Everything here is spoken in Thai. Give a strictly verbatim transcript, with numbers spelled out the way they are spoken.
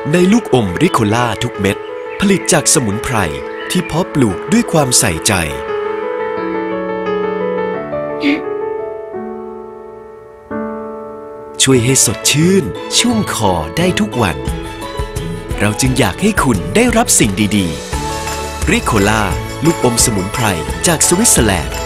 ในลูกอมริโคล่าทุกเม็ดผลิตจากสมุนไพรที่เพาะปลูกด้วยความใส่ใจช่วยให้สดชื่นชุ่มคอได้ทุกวันเราจึงอยากให้คุณได้รับสิ่งดีๆริโคล่าลูกอมสมุนไพรจากสวิตเซอร์แลนด์